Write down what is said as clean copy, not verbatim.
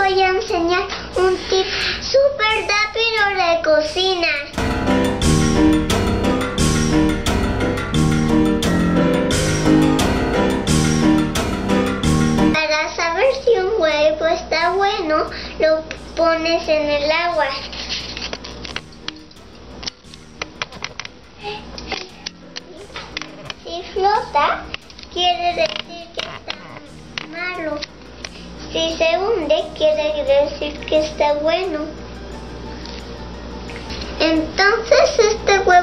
voy a enseñar un tip súper rápido de cocina. Para saber si un huevo está bueno, lo pones en el agua. Si flota, quiere decir que está malo. Si se hunde, quiere decir que está bueno. Entonces este huevo